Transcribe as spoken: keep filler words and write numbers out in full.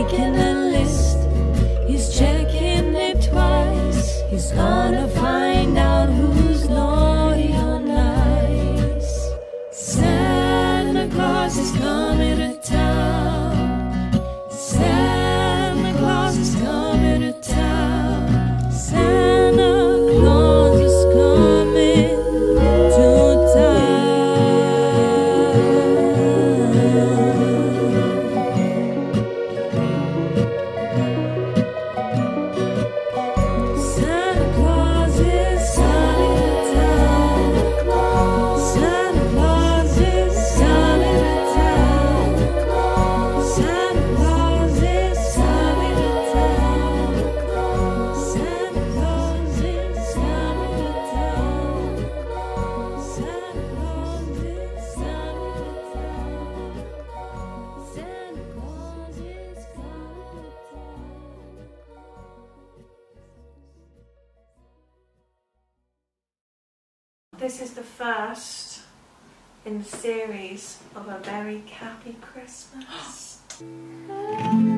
making a list. He's checking it twice. He's gonna find out who's naughty or nice. Santa Claus is coming to town. Santa Claus is coming to town. Santa Claus is coming to town. Santa Claus is coming to town. Santa Claus is coming to town. Santa Claus is coming to town. Santa Claus is coming to town. Santa Claus is coming to town. Santa Claus is coming to town. This is the first in the series of A Very Cappy Christmas.